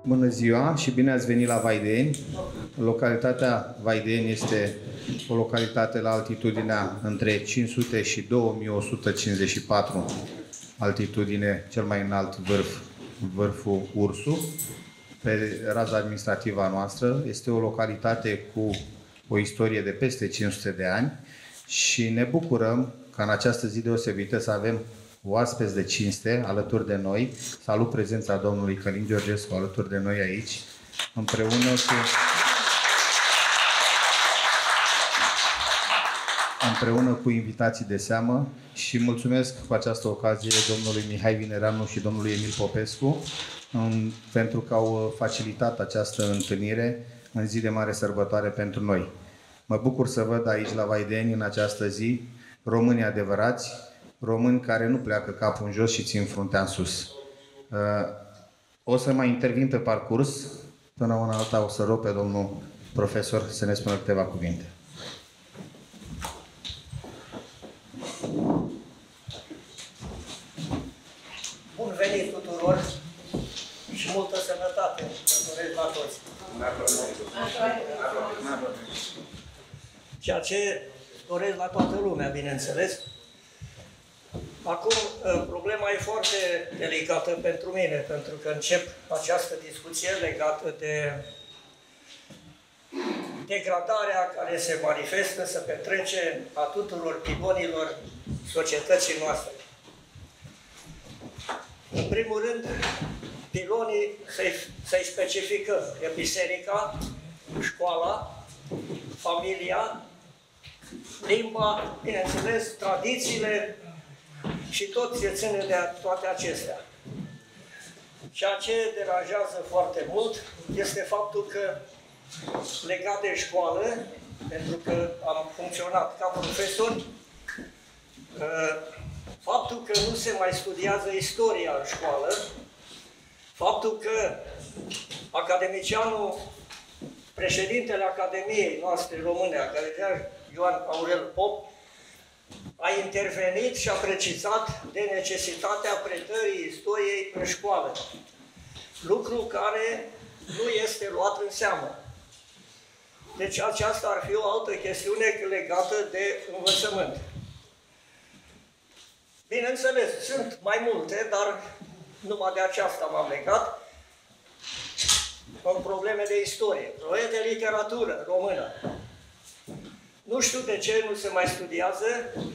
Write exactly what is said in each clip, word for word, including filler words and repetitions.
Bună ziua și bine ați venit la Vaideni. Localitatea Vaideni este o localitate la altitudinea între cinci sute și două mii o sută cincizeci și patru, altitudine cel mai înalt vârf, vârful Ursu, pe raza administrativă a noastră. Este o localitate cu o istorie de peste cinci sute de ani și ne bucurăm ca în această zi deosebită să avem oaspeți de cinste alături de noi. Salut prezența domnului Călin Georgescu alături de noi aici, împreună cu, împreună cu invitații de seamă, și mulțumesc cu această ocazie domnului Mihai Vineranu și domnului Emil Popescu în, pentru că au facilitat această întâlnire în zi de mare sărbătoare pentru noi. Mă bucur să văd aici la Vaideni în această zi români adevărați, români care nu pleacă capul în jos și țin fruntea în sus. O să mai intervin pe parcurs. Până una alta o să rog pe domnul profesor să ne spună câteva cuvinte. Bun venit tuturor și multă sănătate. Vă doresc la toți. Ceea ce doresc la toată lumea, bineînțeles. Acum, problema e foarte delicată pentru mine, pentru că încep această discuție legată de degradarea care se manifestă, se petrece a tuturor pilonilor societății noastre. În primul rând, pilonii să-i specificăm. E biserica, școala, familia, limba, bineînțeles, tradițiile, și tot ce ține de toate acestea. Ceea ce deranjează foarte mult este faptul că, legat de școală, pentru că am funcționat ca profesor, faptul că nu se mai studiază istoria în școală, faptul că academicianul, președintele Academiei noastre române, academician Ioan Aurel Pop, a intervenit și a precizat de necesitatea predării istoriei în școală. Lucru care nu este luat în seamă. Deci aceasta ar fi o altă chestiune legată de învățământ. Bineînțeles, sunt mai multe, dar numai de aceasta m-am legat. În probleme de istorie, probleme de literatură română. Nu știu de ce nu se mai studiază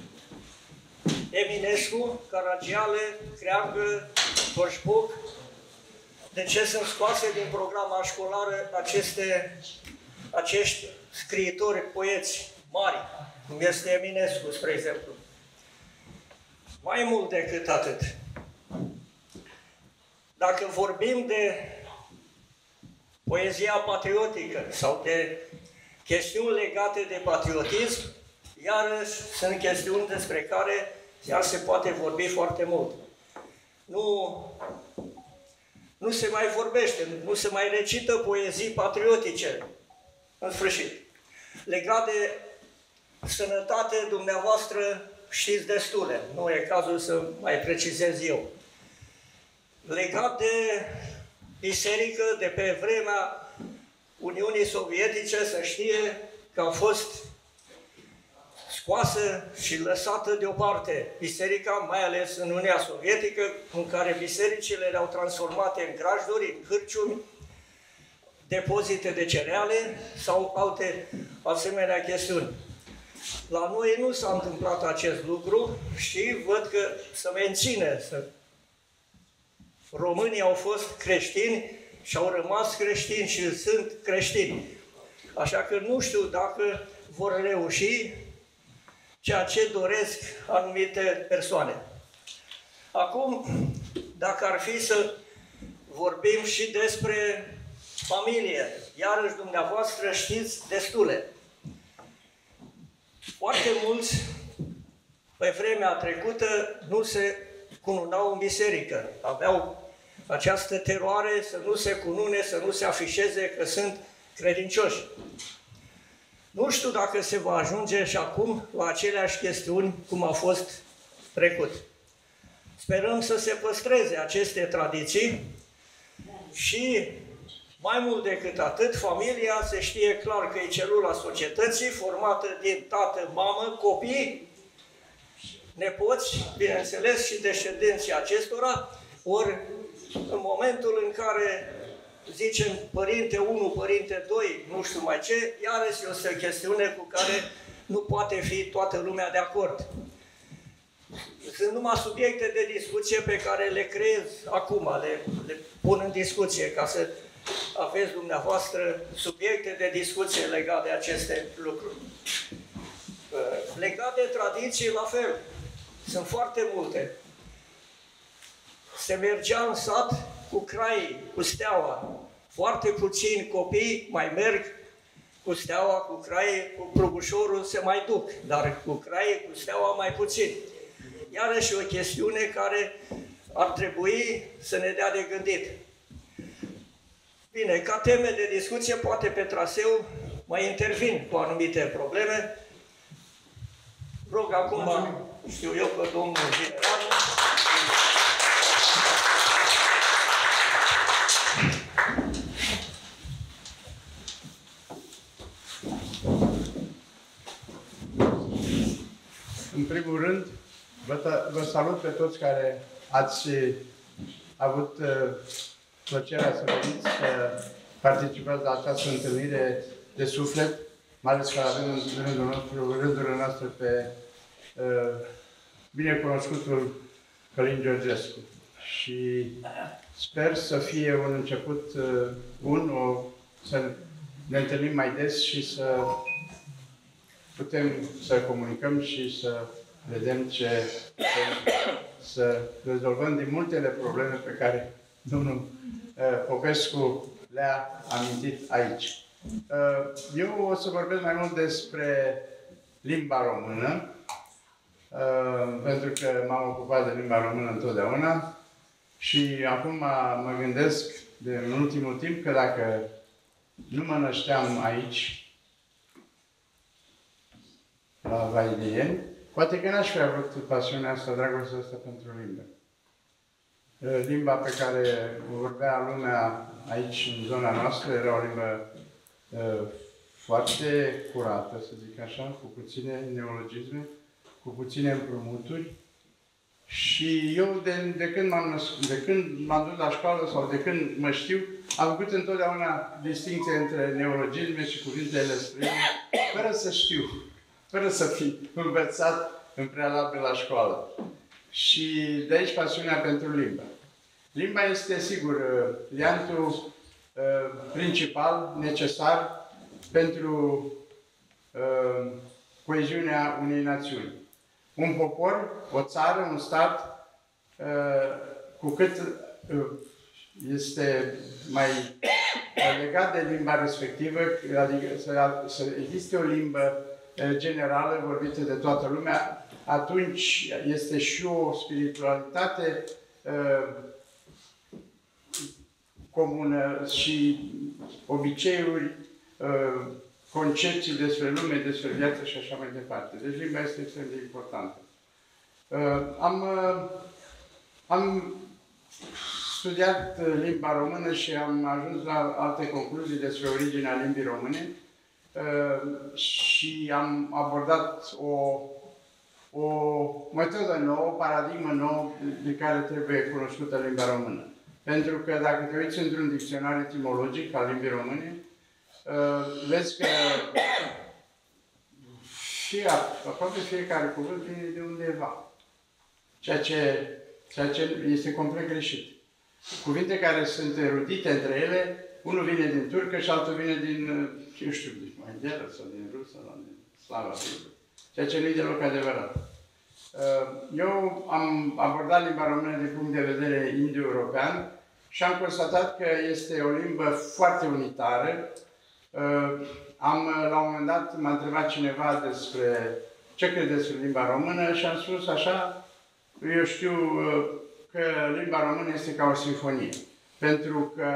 Eminescu, Caragiale, Creangă, Coșbuc. De ce sunt scoase din programa școlară aceste, acești scriitori, poeți mari, cum este Eminescu, spre exemplu. Mai mult decât atât. Dacă vorbim de poezia patriotică sau de chestiuni legate de patriotism, iarăși sunt chestiuni despre care iar se poate vorbi foarte mult. Nu, nu se mai vorbește, nu se mai recită poezii patriotice, în sfârșit. Legat de sănătate, dumneavoastră știți destule, nu e cazul să mai precizez eu. Legat de biserică, de pe vremea Uniunii Sovietice, să știe că a fost scoasă și lăsată deoparte biserica, mai ales în Uniunea Sovietică, în care bisericile erau transformate în grajduri, în cârciumi, depozite de cereale sau alte asemenea chestiuni. La noi nu s-a întâmplat acest lucru și văd că se menține. Să... Românii au fost creștini și au rămas creștini și sunt creștini. Așa că nu știu dacă vor reuși ceea ce doresc anumite persoane. Acum, dacă ar fi să vorbim și despre familie, iarăși dumneavoastră știți destule. Foarte mulți, pe vremea trecută, nu se cununau în biserică. Aveau această teroare să nu se cunune, să nu se afișeze că sunt credincioși. Nu știu dacă se va ajunge și acum la aceleași chestiuni cum a fost trecut. Sperăm să se păstreze aceste tradiții și Mai mult decât atât, familia se știe clar că e celula societății, formată din tată, mamă, copii, nepoți, bineînțeles, și descendenții acestora, ori în momentul în care zicem părinte unu, părinte doi, nu știu mai ce, iarăși este o chestiune cu care nu poate fi toată lumea de acord. Sunt numai subiecte de discuție pe care le creez acum, le, le pun în discuție, ca să aveți dumneavoastră subiecte de discuție legate de aceste lucruri. Legate de tradiții, la fel, sunt foarte multe. Se mergea în sat cu craii, cu steaua. Foarte puțini copii mai merg cu steaua, cu craii, cu prubușorul se mai duc, dar cu craii, cu steaua mai puțin. Iarăși o chestiune care ar trebui să ne dea de gândit. Bine, ca teme de discuție, poate pe traseu mai intervin cu anumite probleme. Rog acum, știu eu că domnul general... În primul rând, vă, vă salut pe toți care ați avut uh, plăcerea să veniți să participați la această întâlnire de suflet, mai ales că avem în rândul nostru, rândurile noastre pe uh, binecunoscutul Călin Georgescu. Și sper să fie un început uh, bun, o, să ne întâlnim mai des și să putem să comunicăm și să vedem ce să rezolvăm din multele probleme pe care domnul uh, Popescu le-a amintit aici. Uh, eu o să vorbesc mai mult despre limba română, uh, pentru că m-am ocupat de limba română întotdeauna și acum mă gândesc de în ultimul timp că dacă nu mă nășteam aici, la Vaideni, poate că n-aș fi avut pasiunea asta, dragostea asta pentru limbă. Limba pe care vorbea lumea aici, în zona noastră, era o limbă uh, foarte curată, să zic așa, cu puține neologisme, cu puține împrumuturi. Și eu, de, de când m-am născut, de când m-am dus la școală sau de când mă știu, am făcut întotdeauna distinție între neologisme și cuvintele străine, fără să știu, fără să fi învățat în prealabil la școală. Și de aici pasiunea pentru limba. Limba este, sigur, liantul uh, principal, necesar pentru uh, coeziunea unei națiuni. Un popor, o țară, un stat, uh, cu cât uh, este mai legat de limba respectivă, adică să, să existe o limbă generală vorbită de toată lumea, atunci este și o spiritualitate uh, comună și obiceiuri, uh, concepții despre lume, despre viață și așa mai departe. Deci limba este extrem de importantă. Uh, am, uh, am studiat limba română și am ajuns la alte concluzii despre originea limbii române. Uh, și am abordat o, o metodă nouă, o paradigmă nouă de care trebuie cunoscută limba română. Pentru că dacă te uiți într-un dicționar etimologic al limbii române, uh, vezi că fie, aproape fiecare cuvânt vine de undeva. Ceea ce, ceea ce este complet greșit. Cuvinte care sunt erudite între ele, unul vine din turcă și altul vine din, eu știu, din maghiară sau din rusă sau din slava. Ceea ce nu e deloc adevărat. Eu am abordat limba română din punct de vedere indo-european și am constatat că este o limbă foarte unitară. Am, la un moment dat, m-a întrebat cineva despre ce crede despre limba română și am spus așa, eu știu că limba română este ca o simfonie. Pentru că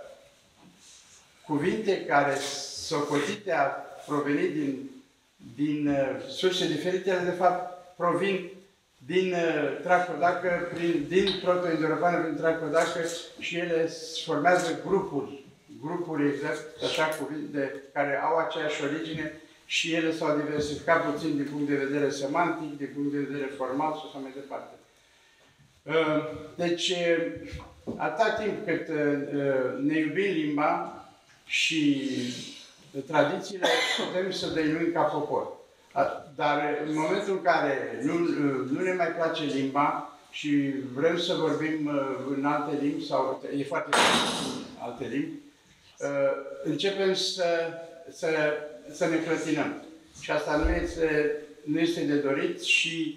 cuvinte care socotite a provenit din, din uh, surse diferite, de fapt provin din uh, Tracodacă, prin, din proto-indoeuropeană, prin Tracodacă și ele formează grupuri, grupuri exact așa cuvinte care au aceeași origine și ele s-au diversificat puțin din punct de vedere semantic, din punct de vedere formal și așa mai departe. Deci, atâta timp cât ne iubim limba și tradițiile, putem să dăinuim ca popor. Dar în momentul în care nu, nu ne mai place limba și vrem să vorbim în alte limbi, sau e foarte bine alte limbi, începem să, să, să ne clătinăm. Și asta nu este, nu este de dorit și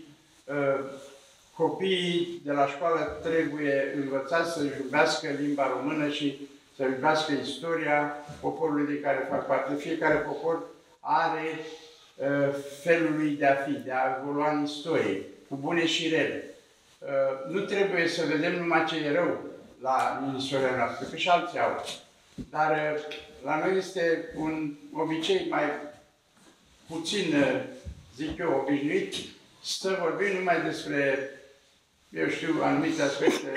copiii de la școală trebuie învățați să iubească limba română și să iubească istoria poporului de care fac parte. Fiecare popor are uh, felul lui de a fi, de a evolua în istorie, cu bune și rele. Uh, nu trebuie să vedem numai ce e rău la în istoria noastră, că și alții au. Dar uh, la noi este un obicei mai puțin, uh, zic eu, obișnuit, să vorbim numai despre, eu știu, anumite aspecte,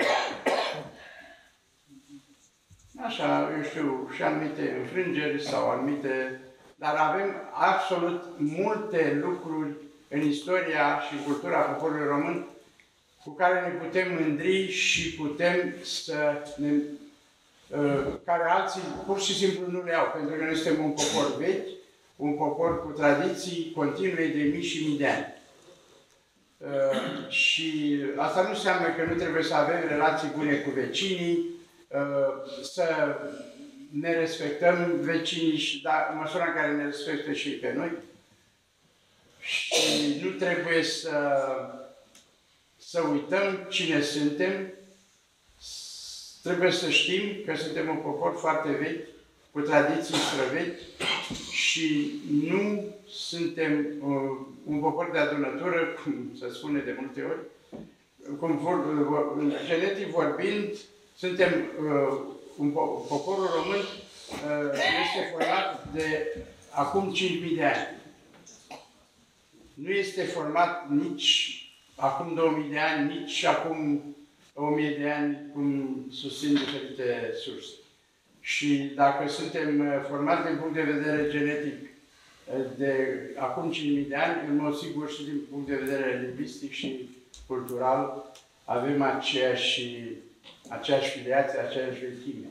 așa, eu știu, și anumite înfrângeri sau anumite... Dar avem absolut multe lucruri în istoria și în cultura poporului român cu care ne putem mândri și putem să ne... care alții pur și simplu nu le au, pentru că noi suntem un popor vechi, un popor cu tradiții continue de mii și mii de ani. Uh, și asta nu înseamnă că nu trebuie să avem relații bune cu vecinii, uh, să ne respectăm vecinii și da, în măsura în care ne respectă și pe noi. Și nu trebuie să, să uităm cine suntem. Trebuie să știm că suntem un popor foarte vechi, cu tradiții străvechi și nu suntem uh, un popor de adunătură, cum se spune de multe ori. Cum vor, vor, genetic vorbind, suntem uh, un po poporul român uh, este format de acum cinci mii de ani. Nu este format nici acum două mii de ani, nici acum o mie de ani, cum susțin diferite surse. Și dacă suntem formați din punct de vedere genetic de acum cinci mii de ani, în mod sigur și din punct de vedere lingvistic și cultural, avem aceeași, aceeași filiație, aceeași vechime.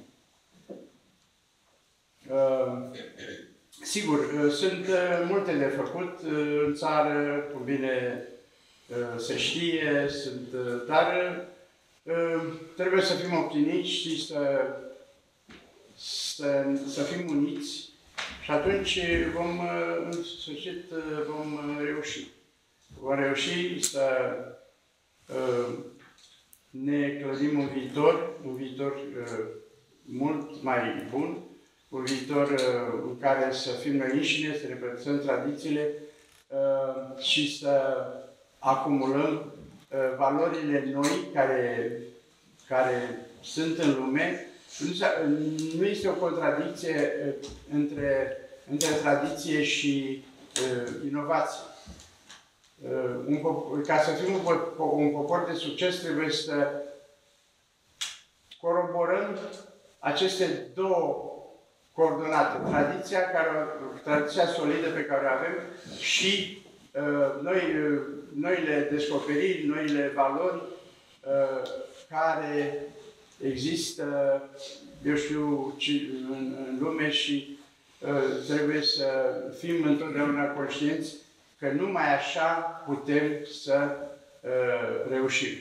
Uh, sigur, uh, sunt uh, multe de făcut uh, în țară, cum bine uh, se știe, sunt, uh, dar uh, trebuie să fim optimiști și să Să, să fim uniți și atunci vom, în sfârșit, vom reuși. Vom reuși să uh, ne clădim un viitor, un viitor uh, mult mai bun, un viitor uh, în care să fim noi înșine, să ne păstrăm tradițiile uh, și să acumulăm uh, valorile noi care, care sunt în lume. Nu este o contradicție între, între tradiție și uh, inovație. Uh, un popor, ca să fim un, un popor de succes, trebuie să coroborăm aceste două coordonate. Tradiția, care, tradiția solidă pe care o avem și uh, noi, uh, noile descoperiri, noile valori uh, care există, eu știu, în, în lume și uh, trebuie să fim întotdeauna conștienți că numai așa putem să uh, reușim.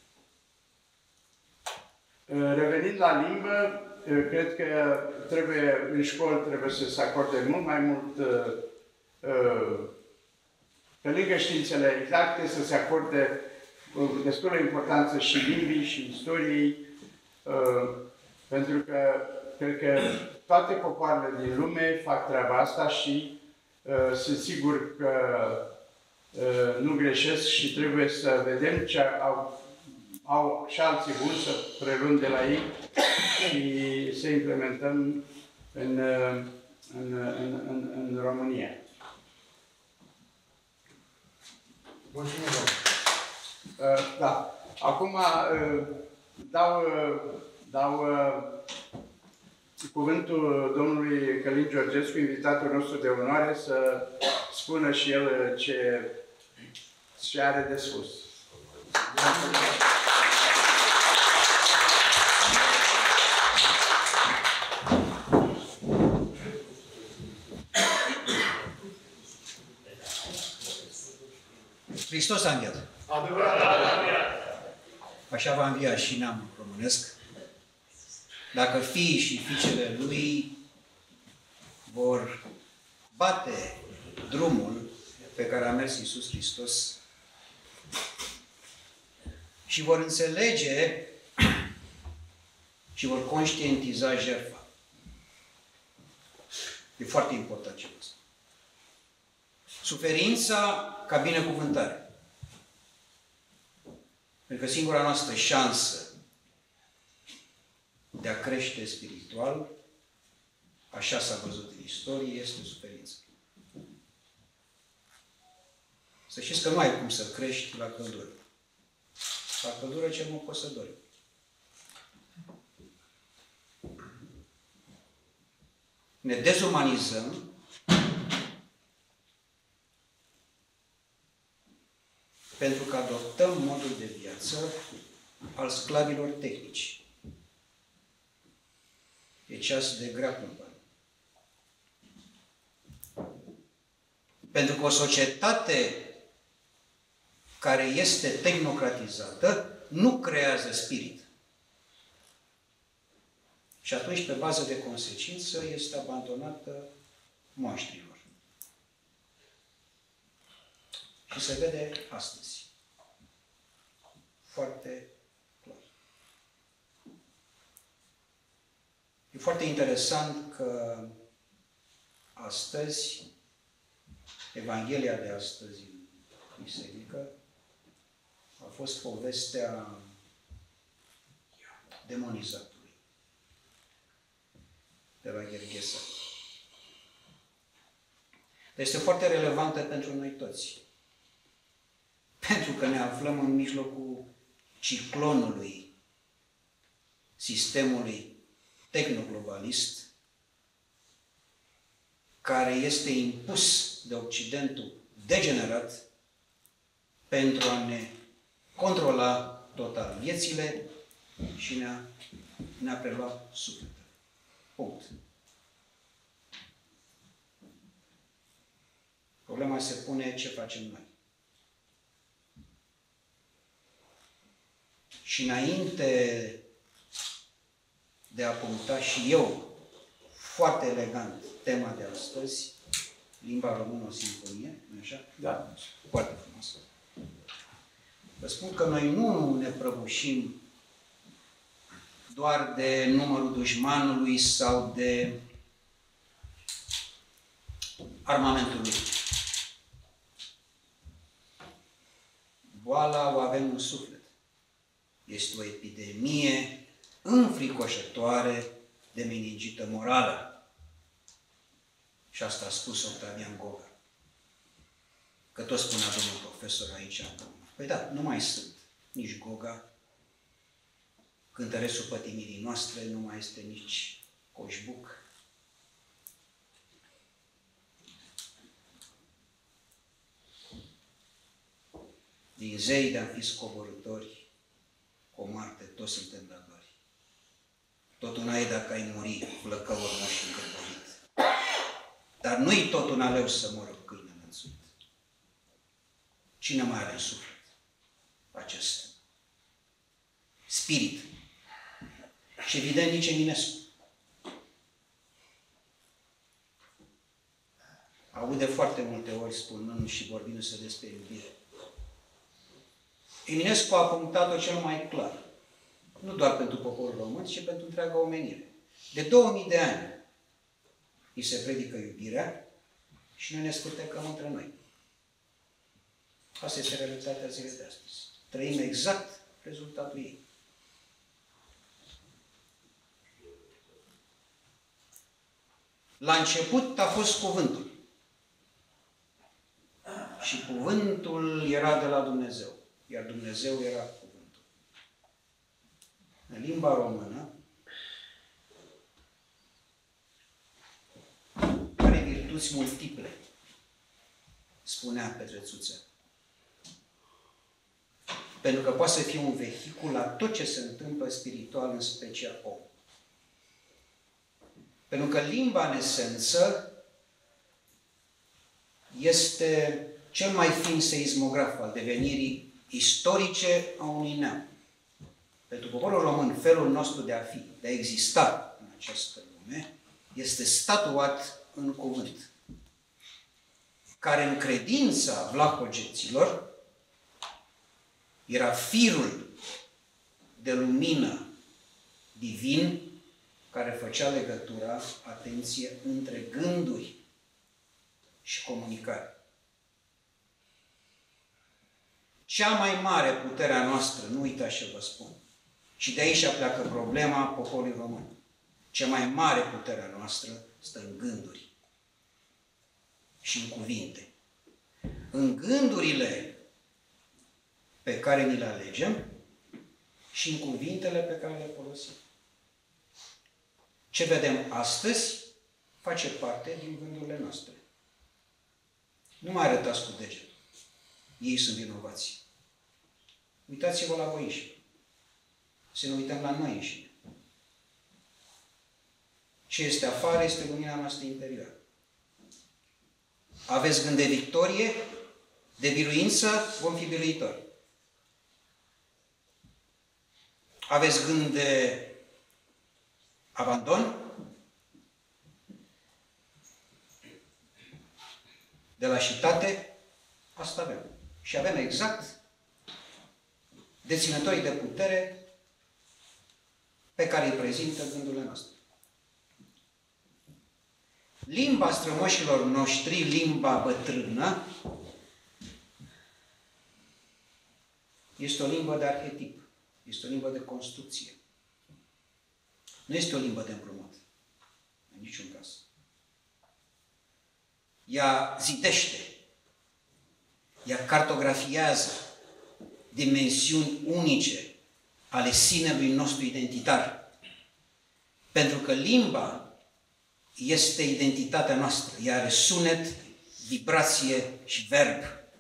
Uh, revenind la limbă, uh, cred că trebuie, în școală trebuie să se acorde mult mai mult, uh, uh, pe lângă științele exacte, să se acorde uh, destulă importanță și limbii și istoriei, Uh, pentru că cred că toate popoarele din lume fac treaba asta și uh, sunt sigur că uh, nu greșesc și trebuie să vedem ce au, au și alții buni, să preluăm de la ei și să implementăm în, în, în, în, în România. Mulțumim! Uh, da. Acum uh, dau, dau cuvântul domnului Călin Georgescu, invitatul nostru de onoare, să spună și el ce, ce are de spus. Hristos a înviat. Așa va învia și neamul românesc. Dacă fiii și fiicele lui vor bate drumul pe care a mers Iisus Hristos și vor înțelege și vor conștientiza jertfa. E foarte important ce vă spun. Suferința ca binecuvântare. Pentru că singura noastră șansă de a crește spiritual, așa s-a văzut în istorie, este suferința. Să știți că nu ai cum să crești la căldură. La căldură cel mult poți să dori. Ne dezumanizăm pentru că adoptăm modul de viață al sclavilor tehnici. E ceas de grea cumpăr. Pentru că o societate care este tehnocratizată nu creează spirit. Și atunci, pe bază de consecință, este abandonată moaștrilor. Și se vede astăzi. Foarte clar. E foarte interesant că astăzi, Evanghelia de astăzi în biserică a fost povestea demonizatului de la Gherghesa. Este foarte relevantă pentru noi toți. Pentru că ne aflăm în mijlocul ciclonului sistemului tehnoglobalist care este impus de Occidentul degenerat pentru a ne controla total viețile și ne-a, ne-a preluat sufletele. Punct. Problema se pune ce facem noi. Și înainte de a puncta și eu foarte elegant tema de astăzi, limba română, o simfonie, nu așa? Da. Foarte frumos. Vă spun că noi nu ne prăbușim doar de numărul dușmanului sau de armamentul lui. Boala o avem în suflet. Este o epidemie înfricoșătoare de meningită morală. Și asta a spus Octavian Goga. Că tot spunea domnul profesor aici. Păi da, nu mai sunt nici Goga, cântărețul pătimirii noastre, nu mai este nici Coșbuc. Din zei de-am fi scoborători, cu o Marte, toți suntem dadori. Tot una e dacă ai muri, flăcă urmă și îngăbărit. Dar nu-i tot un aleu să moră câine înălțuit. Cine mai are în suflet acest spirit? Și evident nici Eminescu. Aude foarte multe ori spunând și vorbindu-se despre iubire. Eminescu a punctat-o cel mai clar. Nu doar pentru poporul român, ci pentru întreaga omenire. De două mii de ani îi se predică iubirea și noi ne scurtecăm între noi. Asta este realitatea zilei de astăzi. Trăim exact rezultatul ei. La început a fost cuvântul. Și cuvântul era de la Dumnezeu. Iar Dumnezeu era cuvântul. În limba română, virtuți multiple, spunea Petrețuță. Pentru că poate să fie un vehicul la tot ce se întâmplă spiritual, în special om. Pentru că limba, în esență, este cel mai fin seismograf al devenirii istorice a unui neam. Pentru poporul român, felul nostru de a fi, de a exista în această lume, este statuat în cuvânt, care în credința vlahogeților era firul de lumină divin care făcea legătura, atenție, între gânduri și comunicare. Cea mai mare putere a noastră, nu uitați ce vă spun, și de aici pleacă problema poporului român. Cea mai mare putere a noastră stă în gânduri și în cuvinte. În gândurile pe care ni le alegem și în cuvintele pe care le folosim. Ce vedem astăzi face parte din gândurile noastre. Nu mai arătați cu degetul. Ei sunt vinovați. Uitați-vă la voi înșine. Să ne uităm la noi înșine. Ce este afară este lumina noastră interioară. Aveți gând de victorie, de biruință, vom fi biruitori. Aveți gând de abandon, de lașitate, asta avem. Și avem exact deținătorii de putere pe care îi prezintă gândurile noastre. Limba strămoșilor noștri, limba bătrână, este o limbă de arhetip, este o limbă de construcție. Nu este o limbă de împrumut, în niciun caz. Ea zidește, ea cartografiază dimensiuni unice ale sinelui nostru identitar. Pentru că limba este identitatea noastră. Ea are sunet, vibrație și verb.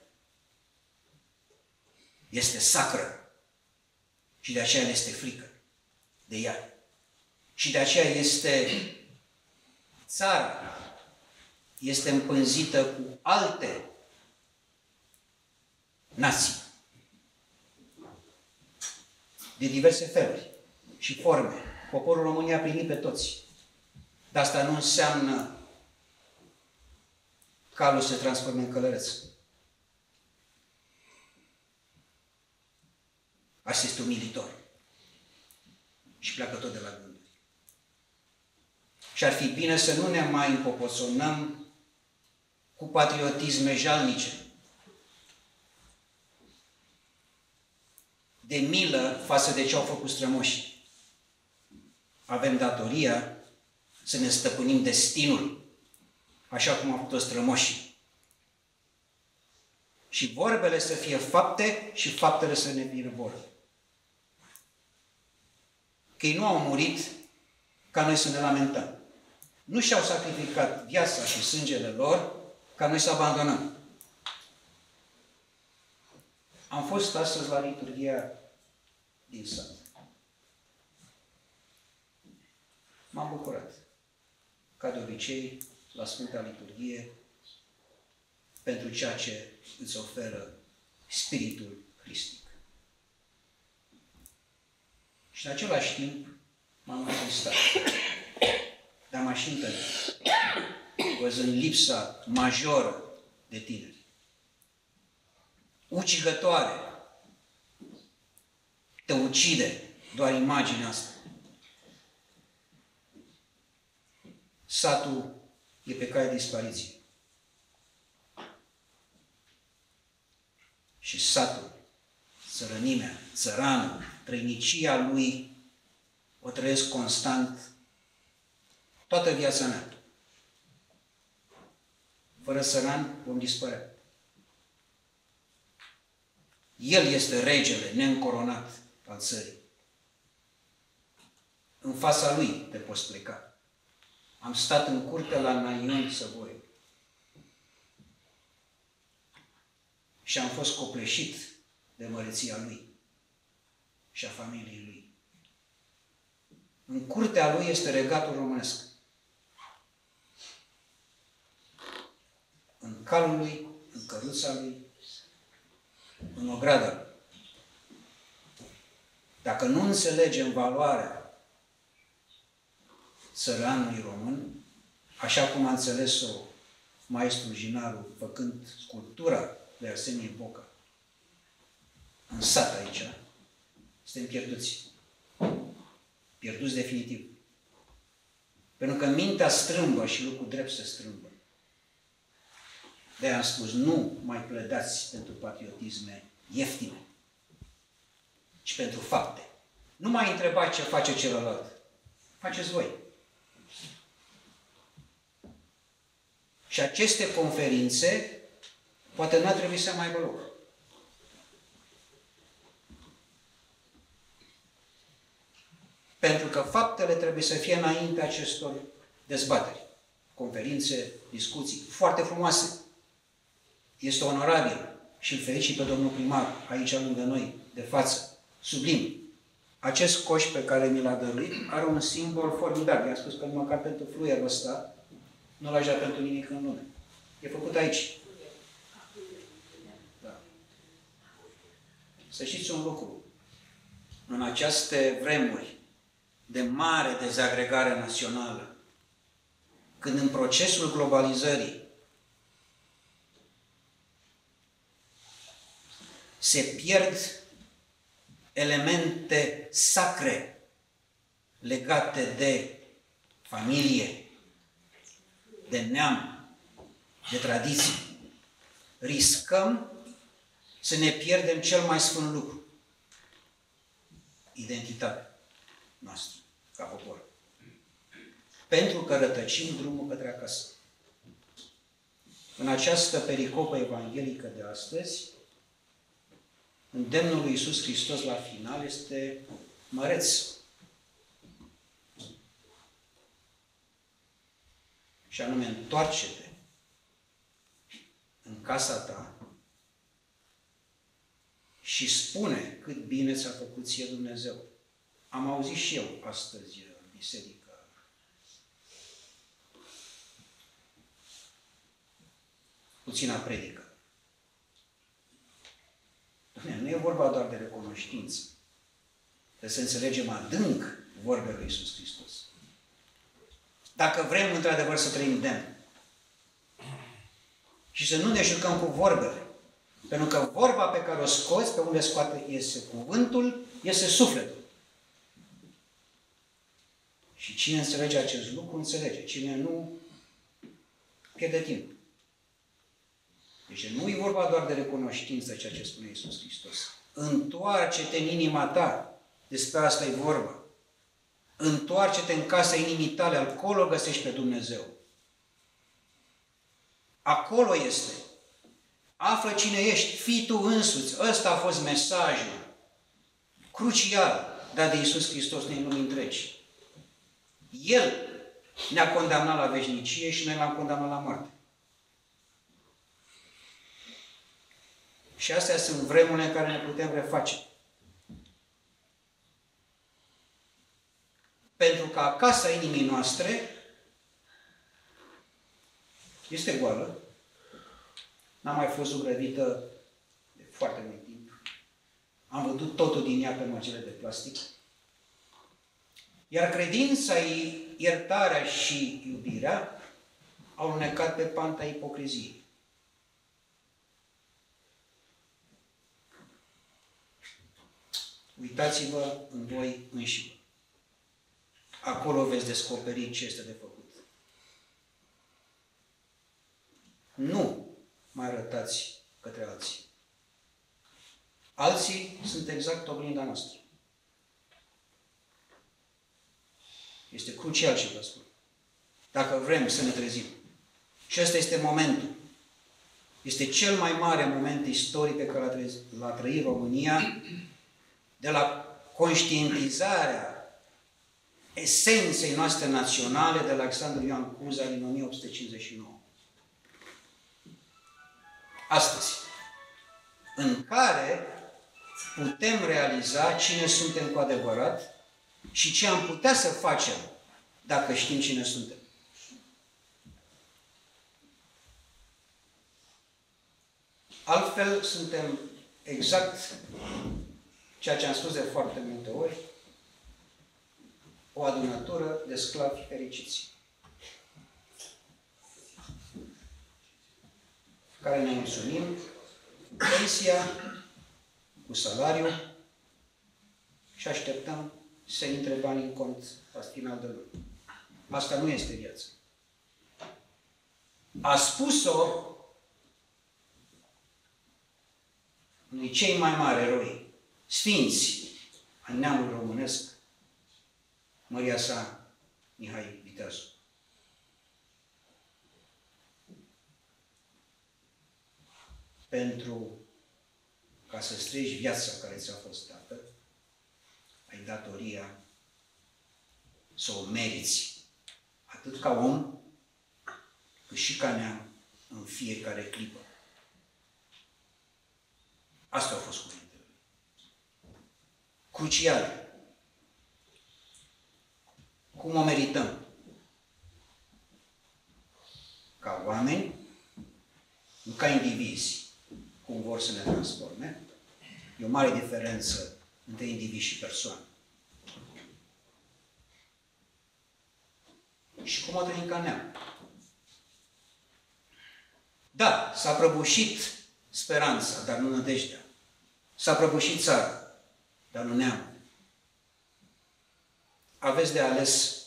Este sacră. Și de aceea este frică de ea. Și de aceea este țara, este împânzită cu alte nații. De diverse feluri și forme. Poporul României a primit pe toți. Dar asta nu înseamnă calul se transforme în călăreț. Asta este umilitor. Și pleacă tot de la gânduri. Și ar fi bine să nu ne mai împoposonăm cu patriotisme jalnice. De milă față de ce au făcut strămoșii. Avem datoria să ne stăpânim destinul, așa cum au făcut strămoșii. Și vorbele să fie fapte și faptele să ne fie vorbe. Că ei nu au murit ca noi să ne lamentăm. Nu și-au sacrificat viața și sângele lor ca noi să abandonăm. Am fost astăzi la liturghia din sat. M-am bucurat, ca de obicei, la Sfânta Liturghie, pentru ceea ce îți oferă Spiritul Hristic. Și în același timp m-am întristat, dar m-am și întărit, văzând lipsa majoră de tineri. Ucigătoare. Te ucide doar imaginea asta. Satul e pe cale de dispariție. Și satul, țărănimea, țăranul, trăinicia lui, o trăiesc constant toată viața mea. Fără țăran vom dispărea. El este regele neîncoronat al țării. În fața lui te poți pleca. Am stat în curte la Naion Săvoi și am fost copleșit de măreția lui și a familiei lui. În curtea lui este regatul românesc. În calul lui, în căruța lui, în ograda lui. Dacă nu înțelegem valoarea țăranului român, așa cum a înțeles-o maestru Jinaru făcând sculptura de Arsenie Boca în sat aici, suntem pierduți. Pierduți definitiv. Pentru că mintea strâmbă și lucrul drept se strâmbă. De-aia am spus, nu mai plădați pentru patriotisme ieftine, ci pentru fapte. Nu mai întrebați ce face celălalt. Faceți voi. Și aceste conferințe poate n-ar trebui să mai aibă loc. Pentru că faptele trebuie să fie înainte acestor dezbateri, conferințe, discuții, foarte frumoase. Este onorabil și îl felicit pe domnul primar, aici lângă noi, de față, sublim. Acest coș pe care mi l-a dăruit are un simbol formidabil. I-am spus că măcar pentru fluierul ăsta nu l-aș da pentru nimic în lume. E făcut aici. Da. Să știți un lucru. În aceste vremuri de mare dezagregare națională, când în procesul globalizării se pierd elemente sacre legate de familie, de neam, de tradiții, riscăm să ne pierdem cel mai sfânt lucru, identitatea noastră, ca popor. Pentru că rătăcim drumul către acasă. În această pericopă evanghelică de astăzi, îndemnul lui Iisus Hristos la final este măreț. Și anume, întoarce-te în casa ta și spune cât bine ți-a făcut ție Dumnezeu. Am auzit și eu astăzi în biserică puțina predică. Nu e vorba doar de recunoștință. Trebuie să înțelegem adânc vorbele lui Iisus Hristos. Dacă vrem într-adevăr să trăim demn și să nu ne jucăm cu vorbele, pentru că vorba pe care o scoți, pe unde scoate, iese cuvântul, iese sufletul. Și cine înțelege acest lucru, înțelege. Cine nu, pierde timp. Deci nu e vorba doar de recunoștință, ceea ce spune Iisus Hristos. Întoarce-te în inima ta. Despre asta e vorba. Întoarce-te în casa inimii tale. Acolo găsești pe Dumnezeu. Acolo este. Află cine ești. Fii tu însuți. Ăsta a fost mesajul crucial dat de Iisus Hristos în lumii întregi. El ne-a condamnat la veșnicie și noi l-am condamnat la moarte. Și astea sunt vremurile în care ne putem reface. Pentru că casa inimii noastre este goală, n-a mai fost zugrăvită de foarte mult timp. Am văzut totul din ea pe măcile de plastic. Iar credința, iertarea și iubirea au lunecat pe panta ipocriziei. Uitați-vă în voi înșivă. Acolo veți descoperi ce este de făcut. Nu mai arătați către alții. Alții sunt exact oglinda noastră. Este crucial ce vă spun. Dacă vrem să ne trezim. Și ăsta este momentul. Este cel mai mare moment istoric pe care l-a trăit România, de la conștientizarea esenței noastre naționale de la Alexandru Ioan Cuza din o mie opt sute cincizeci și nouă. Astăzi. în care putem realiza cine suntem cu adevărat și ce am putea să facem dacă știm cine suntem. Altfel, suntem exact ceea ce am spus de foarte multe ori, o adunătură de sclavi fericiți, care ne mulțumim cu pensia, cu salariu și așteptăm să intre bani în cont la final de lună. Asta nu este viața. A spus-o unui cei mai mari eroi, sfinți în neamul românesc, Măria sa, Mihai Viteazu. Pentru ca să-ți trăiești viața care ți-a fost dată, ai datoria să o meriți, atât ca om, cât și ca neam, în fiecare clipă. Asta au fost cuvintele. Cruciale. Cum o merităm? Ca oameni, nu ca indivizi, cum vor să ne transforme. E o mare diferență între indivizi și persoane. Și cum o trăim ca neam? Da, s-a prăbușit speranța, dar nu nădejdea. S-a prăbușit țara, dar nu neamul. Aveți de ales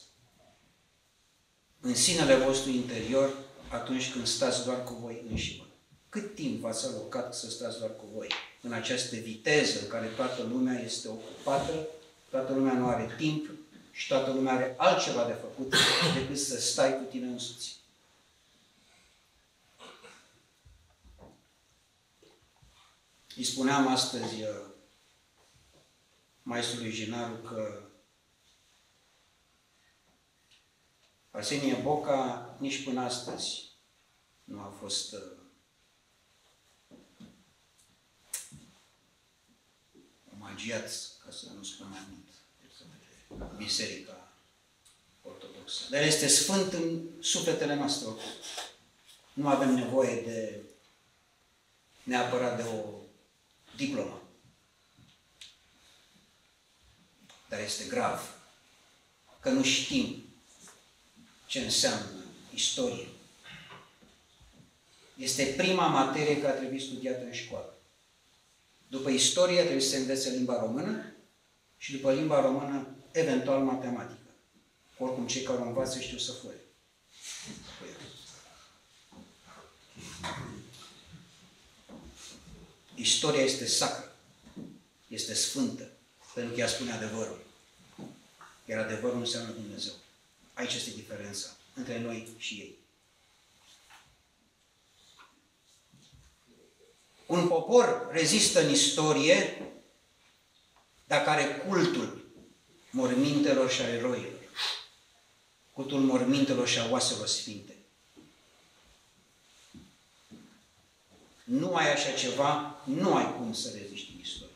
în sinele vostru interior atunci când stați doar cu voi înși vă. Cât timp v-ați alocat să stați doar cu voi în această viteză în care toată lumea este ocupată, toată lumea nu are timp și toată lumea are altceva de făcut decât să stai cu tine însuți? Îi spuneam astăzi maestrului Ginaru că Arsenie Boca nici până astăzi nu a fost uh, omagiat, ca să nu spun mai mult, de Biserica Ortodoxă. Dar este sfânt în sufletele noastre. Nu avem nevoie de neapărat de o diplomă. Dar este grav că nu știm ce înseamnă istorie. Este prima materie care trebuie studiată în școală. După istorie trebuie să se învețe limba română și după limba română, eventual matematică. Oricum, cei care o învață știu să fure. Istoria este sacră, este sfântă, pentru că ea spune adevărul. Iar adevărul înseamnă Dumnezeu. Aici este diferența între noi și ei. Un popor rezistă în istorie dacă are cultul mormintelor și a eroilor, cultul mormintelor și a oaselor sfinte. Nu ai așa ceva, nu ai cum să reziști în istorie.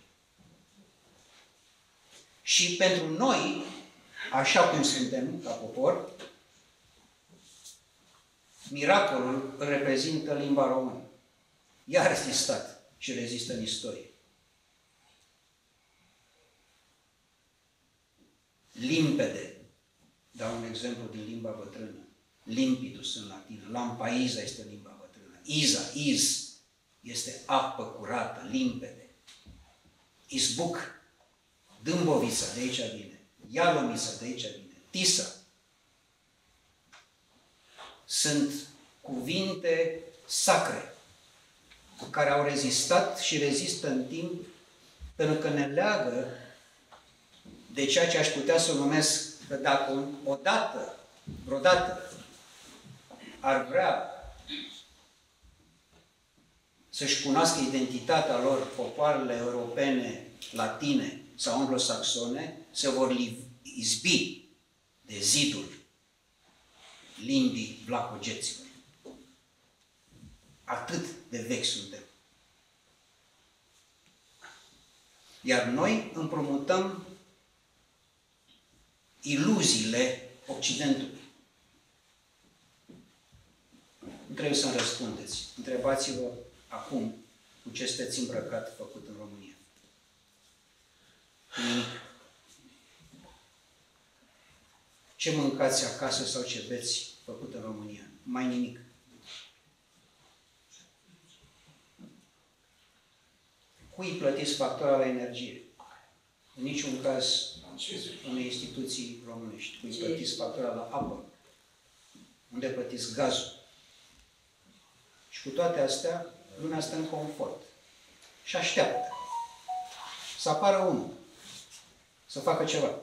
Și pentru noi, așa cum suntem ca popor, miracolul reprezintă limba română. Ea a rezistat și rezistă în istorie. Limpede, dau un exemplu din limba bătrână, limpidus în latină, lampaiza este limba bătrână, iza, iz, este apă curată, limpede. Izbuc, Dâmbovița, de aici vine, Ialomița, de aici vine, Tisa. Sunt cuvinte sacre care au rezistat și rezistă în timp pentru că ne leagă de ceea ce aș putea să numesc că dacă odată, vreodată, ar vrea să-și cunoască identitatea lor, popoarele europene, latine sau anglosaxone, se vor izbi de zidul limbii vlacogeților. Atât de vechi suntem. Iar noi împrumutăm iluziile Occidentului. Nu trebuie să-mi răspundeți. Întrebați-vă acum cu ce sunteți îmbrăcat făcut în România. Nimic. Ce mâncați acasă sau ce beți făcut în România? Mai nimic. Cui plătiți factura la energie? În niciun caz unei instituții românești. Cui plătiți factura la apă? Unde plătiți gazul? Și cu toate astea, lumea stă în confort. Și așteaptă să apară unul, să facă ceva.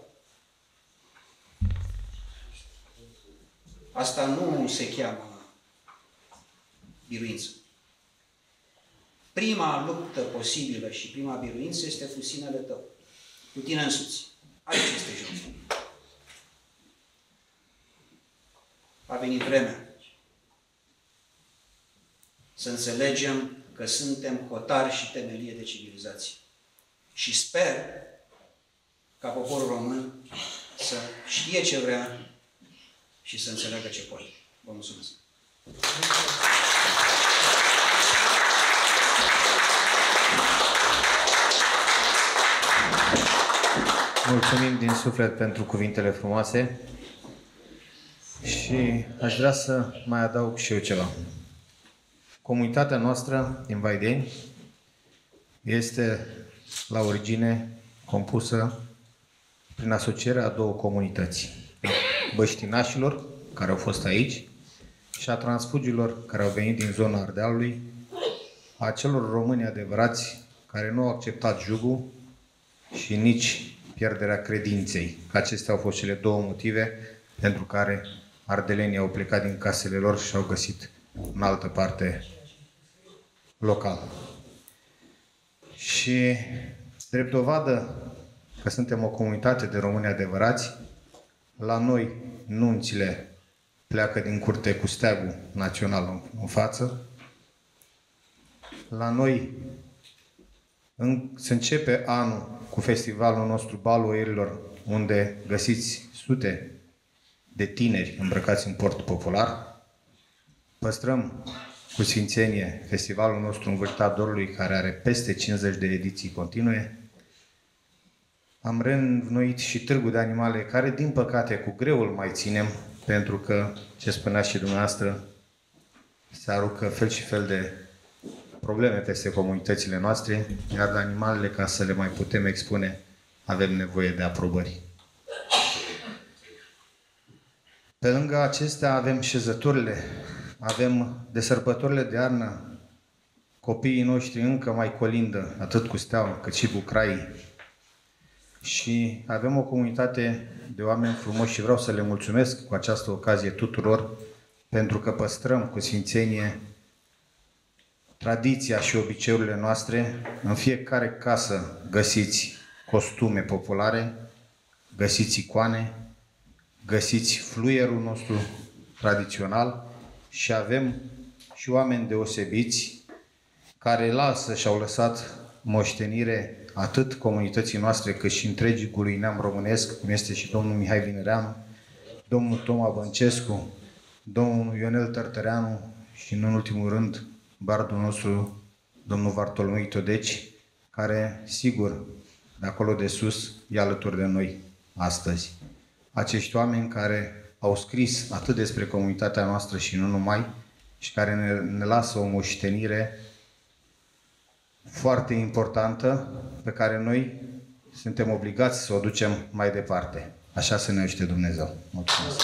Asta nu se cheamă biruință. Prima luptă posibilă și prima biruință este cu sinele tău, cu tine însuți. Aici este jocul. A venit vremea să înțelegem că suntem hotari și temelie de civilizație. Și sper ca poporul român să știe ce vrea și să înțeleagă ce poate. Vă mulțumesc! Mulțumim din suflet pentru cuvintele frumoase și aș vrea să mai adaug și eu ceva. Comunitatea noastră din Vaideni este la origine compusă prin asocierea a două comunități. Băștinașilor, care au fost aici, și a transfugilor care au venit din zona Ardealului, a celor români adevărați care nu au acceptat jugul și nici pierderea credinței. Acestea au fost cele două motive pentru care ardelenii au plecat din casele lor și au găsit în altă parte local. Și drept dovadă că suntem o comunitate de români adevărați, la noi nunțile pleacă din curte cu steagul național în față. La noi în, se începe anul cu festivalul nostru Balul Oierilor, unde găsiți sute de tineri îmbrăcați în port popular. Păstrăm cu sfințenie festivalul nostru Învârta Dorului, care are peste cincizeci de ediții continue. Am reînnoit și Târgul de Animale, care din păcate cu greu îl mai ținem, pentru că, ce spunea și dumneavoastră, se aruncă fel și fel de probleme peste comunitățile noastre, iar de animalele, ca să le mai putem expune, avem nevoie de aprobări. Pe lângă acestea avem șezăturile, avem de sărbătorile de iarnă, copiii noștri încă mai colindă, atât cu steaua, cât și cu craii. Și avem o comunitate de oameni frumoși și vreau să le mulțumesc cu această ocazie tuturor, pentru că păstrăm cu sfințenie tradiția și obiceiurile noastre. În fiecare casă găsiți costume populare, găsiți icoane, găsiți fluierul nostru tradițional și avem și oameni deosebiți care lasă și au lăsat moștenire atât comunității noastre cât și întregului neam românesc, cum este și domnul Mihai Vinereanu, domnul Toma Băncescu, domnul Ionel Tărtăreanu și, în ultimul rând, bardul nostru, domnul Bartolomei Todeci, care, sigur, de acolo de sus, e alături de noi astăzi. Acești oameni care au scris atât despre comunitatea noastră și nu numai, și care ne, ne lasă o moștenire foarte importantă, pe care noi suntem obligați să o ducem mai departe. Așa să ne ajute Dumnezeu. Mulțumesc!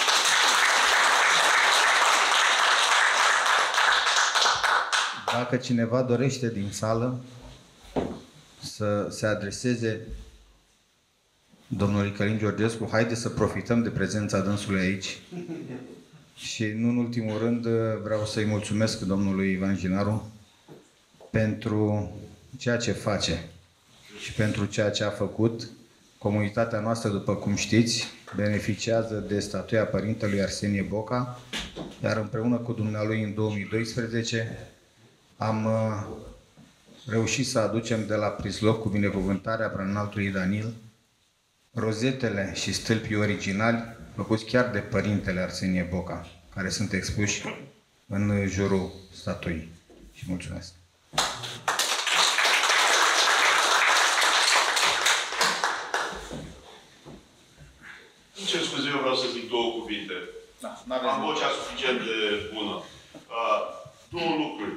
Dacă cineva dorește din sală să se adreseze domnului Călin Georgescu, haide să profităm de prezența dânsului aici. Și nu în ultimul rând vreau să-i mulțumesc domnului Ivan Ginaru pentru ceea ce face și pentru ceea ce a făcut. Comunitatea noastră, după cum știți, beneficiază de statuia Părintelui Arsenie Boca, iar împreună cu dumnealui în două mii doisprezece am reușit să aducem de la Prislov cu binecuvântarea preînaltului Danil rozetele și stâlpii originali făcuți chiar de părintele Arsenie Boca, care sunt expuși în jurul statuii. Și mulțumesc! Îmi cer scuze, eu vreau să zic două cuvinte. Da, am vocea suficient de bună. Uh, două lucruri.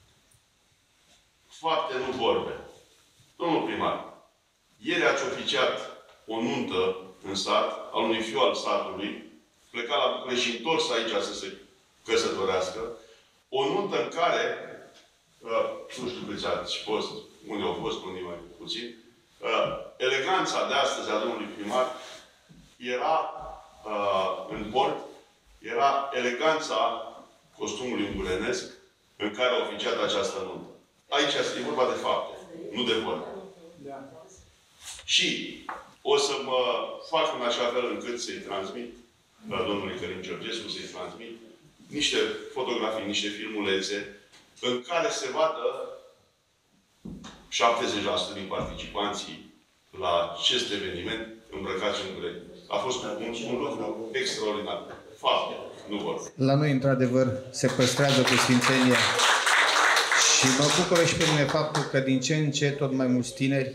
Fapte, nu vorbe. Domnul primar, ieri ați oficiat o nuntă în sat, al unui fiu al satului, plecat la București și întors aici să se căsătorească, o nuntă în care, uh, nu știu câți ați fost, unde au fost, unde mai puțin, uh, eleganța de astăzi a domnului primar era uh, în port, era eleganța costumului ungurenesc în care a oficiat această nuntă. Aici este vorba de fapte, nu de vorbe. Da. Și o să mă fac în așa fel încât să-i transmit uh, domnului Călin Georgescu, să-i transmit niște fotografii, niște filmulețe în care se vadă șaptezeci la sută din participanții la acest eveniment îmbrăcați în gre. A fost un, un lucru extraordinar. Fapte, nu vorbe. La noi, într-adevăr, se păstrează cu sfințenie și mă bucură și pe mine faptul că din ce în ce tot mai mulți tineri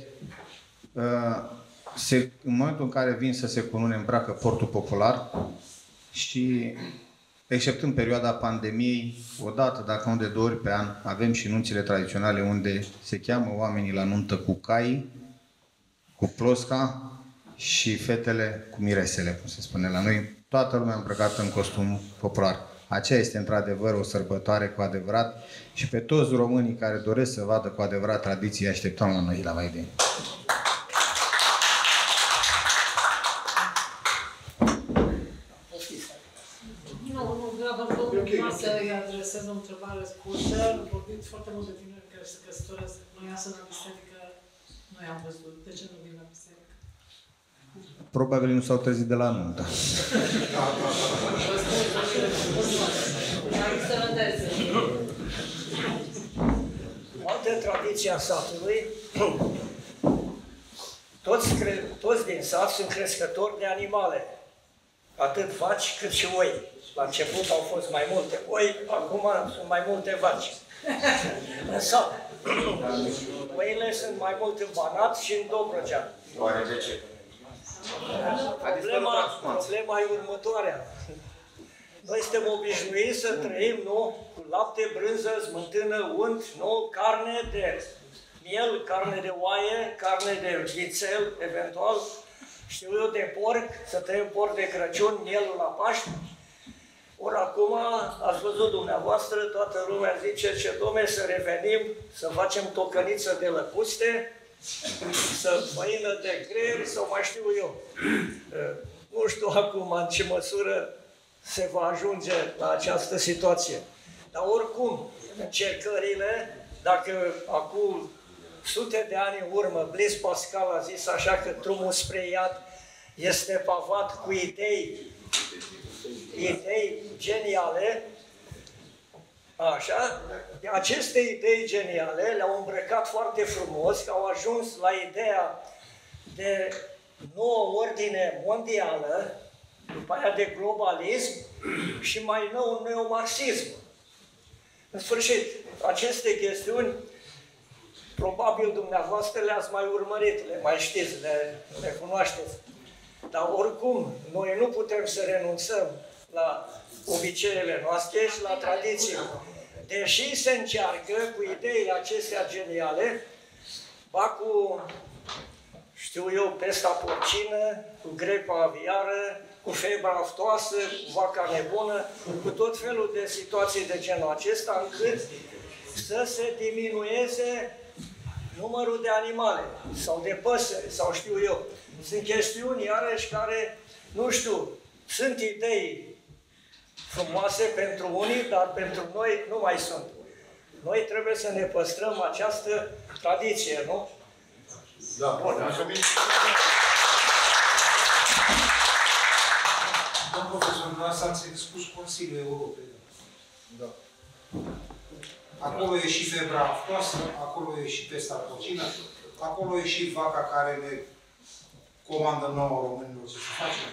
se, în momentul în care vin să se cunune, îmbracă portul popular și, exceptând perioada pandemiei, o dată, dacă nu de două ori pe an, avem și nunțile tradiționale unde se cheamă oamenii la nuntă cu cai, cu plosca și fetele cu miresele, cum se spune la noi. Toată lumea îmbrăcată în costum popular. Aceea este într-adevăr o sărbătoare cu adevărat și pe toți românii care doresc să vadă cu adevărat tradiții așteptăm la noi la Vaideni. Nu, nu, vreau doar să-i adresez o întrebare scurtă. Am vorbit foarte mult de tineri care se căsătoresc. Noi iasă la biserică, noi am văzut. De ce nu vin la biserică? Probabil nu s-au trezit de la nuntă. O altă tradiție a satului, toți, cre... toți din sat sunt crescători de animale. Atât vaci cât și oi. La început au fost mai multe oi, acum sunt mai multe vaci. În sat. Oile sunt mai mult în Banat și în Dobrogea. Oare de ce? Problema, problema e următoarea. Noi suntem obișnuiți să trăim, nu? Cu lapte, brânză, smântână, unt, nu? Carne de miel, carne de oaie, carne de vițel, eventual, știu eu, de porc, să tăiem porc de Crăciun, mielul la Paști. Ori acum, ați văzut dumneavoastră, toată lumea zice, ce domne, să revenim, să facem tocăniță de lăpuste, să făină de greieri sau mai știu eu. Nu știu acum în ce măsură se va ajunge la această situație. Dar oricum, încercările, dacă acum sute de ani în urmă, Blaise Pascal a zis așa că drumul spre iad este pavat cu idei, idei geniale, așa, aceste idei geniale le-au îmbrăcat foarte frumos, că au ajuns la ideea de nouă ordine mondială, după aia de globalism și mai nou un neomarxism. În sfârșit, aceste chestiuni, probabil dumneavoastră le-ați mai urmărit, le mai știți, le, le cunoașteți. Dar oricum, noi nu putem să renunțăm la obiceiile noastre și la tradiții. Deși se încearcă cu ideile acestea geniale, ba cu, știu eu, pesta porcină, cu grepa aviară, cu febra aftoasă, cu vaca nebună, cu tot felul de situații de genul acesta, încât să se diminueze numărul de animale sau de păsări, sau știu eu. Sunt chestiuni, iarăși, care, nu știu, sunt idei frumoase pentru unii, dar pentru noi nu mai sunt. Noi trebuie să ne păstrăm această tradiție, nu? Da, bun. Domnul profesor, dumneavoastră ați expus Consiliul Europei. Da. acolo e și febra aftoasă, acolo e și pesta porcină, acolo e și vaca care ne comandă nouă românilor ce să facem.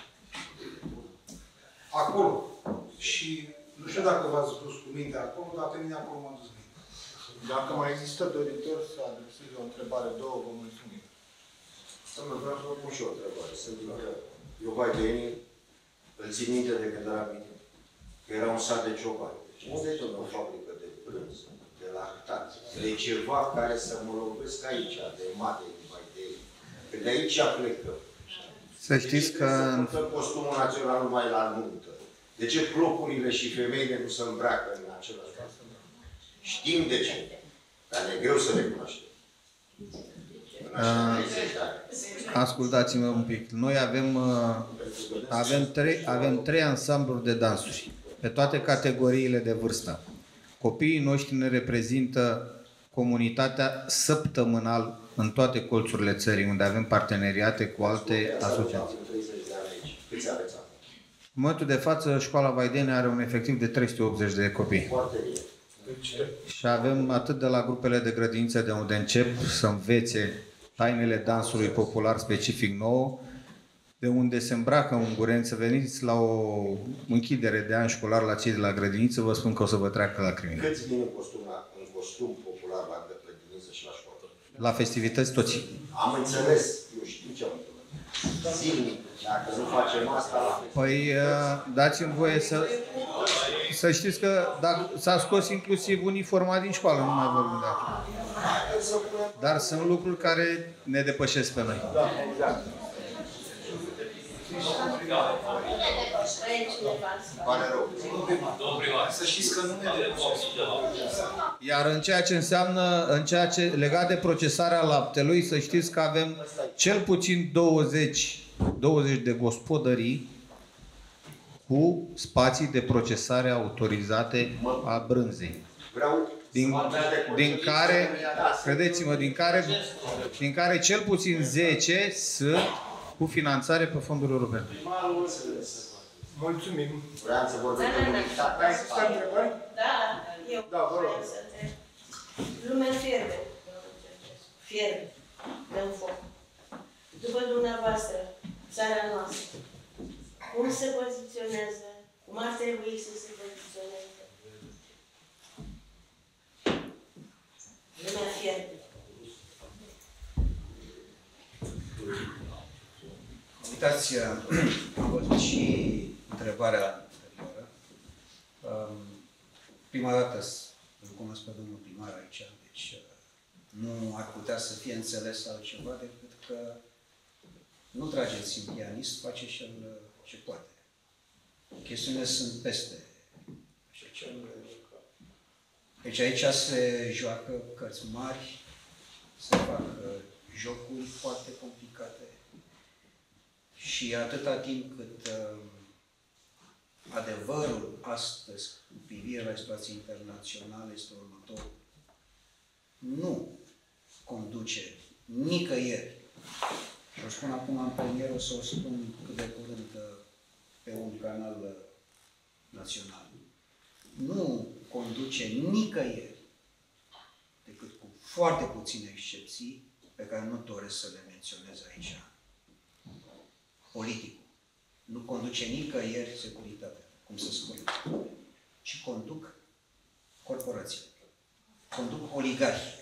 Acolo. Și nu știu dacă v-ați dus cu minte acolo, dar pe mine acolo m-a dus minte. Dacă mai există doritori să adreseze o întrebare, două, vă mulțumim. Domnule, vreau să vă pun și o întrebare. Sunt din eu Vaidenii, îl țin minte de când eram mic, că era un sat de ciobani. Deci unde e tot o fabrică de brânză, de lactate, de ceva care să mă lovesc aici, de mate, de Vaidenii. Că de aici plecăm. Să știți că... De ce să costumul național numai la nuntă? De ce clopurile și femeile nu se îmbracă în același fel? Știm de ce, dar e greu să recunoaștem. Uh, ascultați-mă un pic. Noi avem, uh, avem, trei, avem trei ansambluri de dansuri, pe toate categoriile de vârstă. Copiii noștri ne reprezintă comunitatea săptămânal în toate colțurile țării, unde avem parteneriate cu alte asociații. În momentul de față, școala Vaidene are un efectiv de trei sute optzeci de copii. Și avem atât de la grupele de grădiniță, de unde încep să învețe tainele dansului popular specific nou, de unde se îmbracă ungureeni. Să veniți la o închidere de an școlar la cei de la grădiniță, vă spun că o să vă treacă la criminal. Câți vin în costum, în costum popular la grădiniță și la școală? La festivități toți. Am înțeles. Eu știu ce am întâlnit. Zilnic. Dacă nu facem asta... Păi dați-mi voie să... Să știți că s-a scos inclusiv uniforma din școală, nu mai vorbim de asta. Dar sunt lucruri care ne depășesc pe noi. Da, exact. Să știți că nu ne depășesc. Iar în ceea ce înseamnă, în ceea ce legat de procesarea laptelui, să știți că avem cel puțin douăzeci, douăzeci de gospodării cu spații de procesare autorizate a brânzei. Din, din care, credeți-mă, din care, din care cel puțin zece sunt cu finanțare pe fonduri europene. Mulțumim. Vreau să vorbim. Mai există întrebări? Da, eu da, vă rog. să întreb. Lumea fierbe. Fierbe. Dăm foc. După dumneavoastră, țara noastră, cum se poziționează? Cum ar trebui să se poziționeze? Lumea fierbe. Uitați, am văzut și întrebarea anterioară. Prima dată îl cunosc pe domnul primar aici, deci nu ar putea să fie înțeles altceva decât că nu trageți în pianist, face și el ce poate. Chestiunile sunt peste. Deci aici se joacă cărți mari, se fac jocuri foarte complicate și atâta timp cât uh, adevărul astăzi cu privire la situații internaționale este următorul. Nu conduce nicăieri. Și o spun acum în premier, o să o spun cât de curând pe un canal național. Nu conduce nicăieri, decât cu foarte puține excepții, pe care nu doresc să le menționez aici. Politicul. Nu conduce nicăieri securitatea, cum se spune, ci conduc corporații. Conduc oligarhi.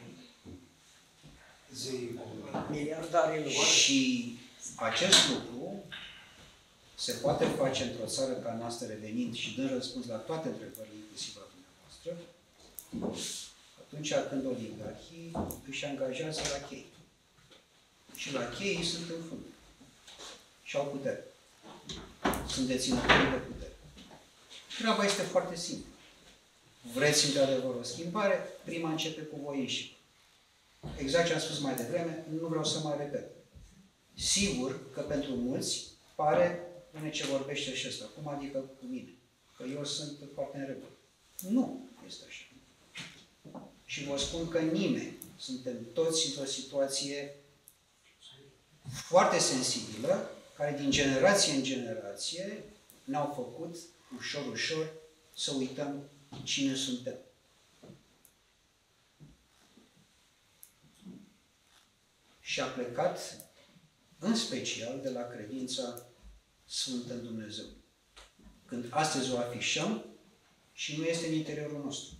Miliardarii. Și acest lucru se poate face într-o țară ca noastră, revenind și dând răspuns la toate întrebările, inclusiv la dumneavoastră, atunci când oligarhii își angajează la chei. Și la chei ei sunt în fund. Și au putere. Sunt deținători de putere. Treaba este foarte simplă. Vreți într-adevăr o schimbare? Prima începe cu voi înșivă. Exact ce am spus mai devreme, nu vreau să mai repet. Sigur că pentru mulți pare, până ce vorbește și ăsta, cum adică cu mine, că eu sunt foarte în regulă. Nu este așa. Și vă spun că nimeni, suntem toți într-o situație foarte sensibilă, care din generație în generație ne-au făcut ușor, ușor să uităm cine suntem. și a plecat în special de la credința sfântă în Dumnezeu. Când astăzi o afișăm și nu este în interiorul nostru.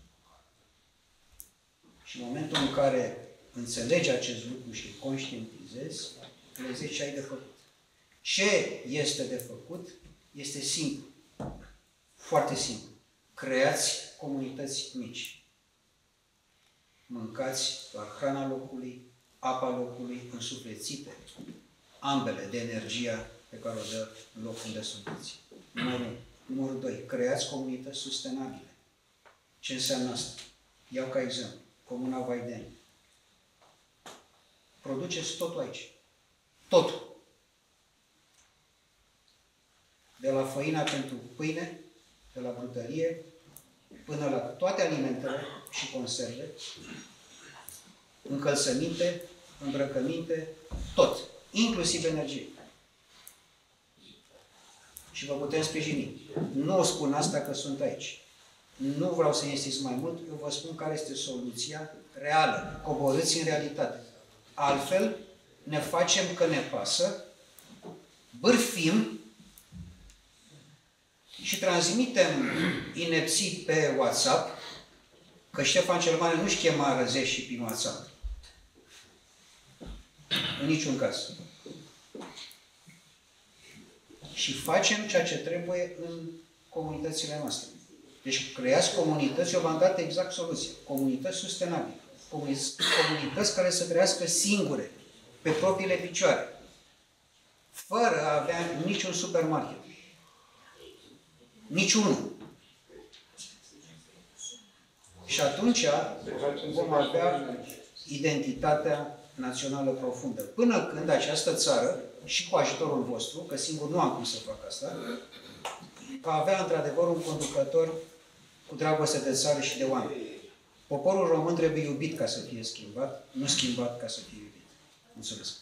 Și în momentul în care înțelegi acest lucru și îl conștientizezi, vezi ce ai de făcut. Ce este de făcut este simplu. Foarte simplu. Creați comunități mici. Mâncați doar hrana locului, apa locului, însuflețite, ambele de energia pe care o dă în locul unde sunteți. Numărul, numărul doi. Creați comunități sustenabile. Ce înseamnă asta? Iau ca exemplu. Comuna Vaideni. Produceți totul aici. Totul. De la făina pentru pâine, de la brutărie, până la toate alimentele și conserve, încălțăminte, îmbrăcăminte, tot. Inclusiv energie. Și vă putem sprijini. Nu o spun asta că sunt aici. Nu vreau să insist mai mult, eu vă spun care este soluția reală. Coborâți în realitate. Altfel, ne facem că ne pasă, bârfim și transmitem inepții pe WhatsApp, că Ștefan cel Mare nu-și chema Răzești și prin WhatsApp. În niciun caz. Și facem ceea ce trebuie în comunitățile noastre. Deci creați comunități, eu v-am dat exact soluția. Comunități sustenabile. Comunități care să trăiască singure, pe propriile picioare, fără a avea niciun supermarket. Niciunul. Și atunci vom avea identitatea națională profundă. Până când această țară, și cu ajutorul vostru, că singur nu am cum să fac asta, va avea într-adevăr un conducător cu dragoste de țară și de oameni. Poporul român trebuie iubit ca să fie schimbat, nu schimbat ca să fie iubit. Mulțumesc!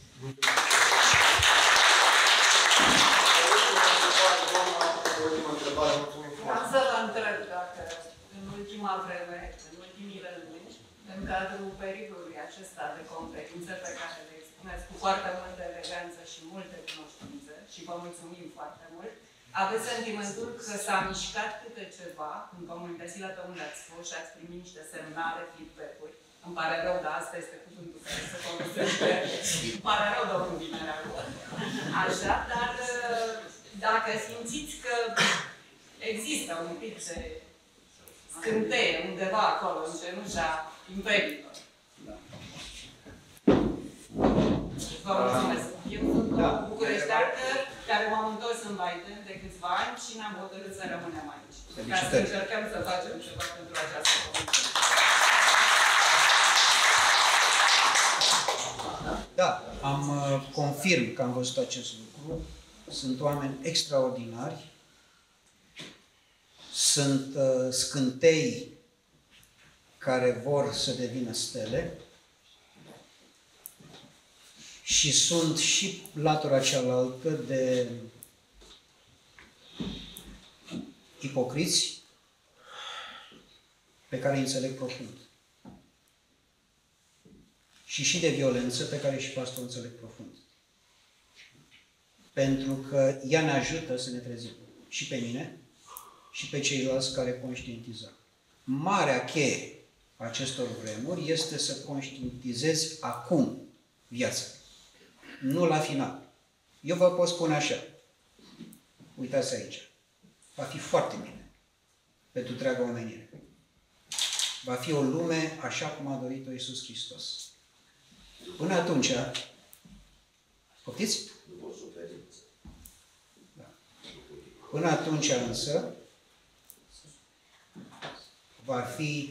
Vreau să vă întreb dacă în ultima vreme, în ultimile luni, în cadrul pericolului acesta de conferințe pe care le expuneți cu foarte multă eleganță și multe cunoștințe și vă mulțumim foarte mult, aveți sentimentul că s-a mișcat câte ceva în comunitățile pe unde ați fost și ați primit niște semnale, feedback-uri. Îmi pare rău, dar asta este cuvântul care se folosește. Îmi pare rău, domnul Vinereanu. Așa, dar dacă simțiți că există un pic de scânteie undeva acolo, în cenușa imperiilor. Vă mulțumesc. Eu sunt da. bucureșteancă care m-am întors în Vaiden de câțiva ani și ne-am hotărât să rămânem aici. Ca să încercăm să facem ceva pentru această comunitate. Da, am uh, confirm că am văzut acest lucru. Sunt oameni extraordinari. Sunt uh, scântei care vor să devină stele. Și sunt și latura cealaltă de ipocriți pe care îi înțeleg profund. Și și de violență pe care și pastorul înțeleg profund. Pentru că ea ne ajută să ne trezim. Și pe mine, și pe ceilalți care conștientizăm. Marea cheie acestor vremuri este să conștientizezi acum viața. Nu la final. Eu vă pot spune așa. Uitați aici. Va fi foarte bine pentru întreaga omenire. Va fi o lume așa cum a dorit-o Iisus Hristos. Până atunci, poftiți? Da. Până atunci însă, va fi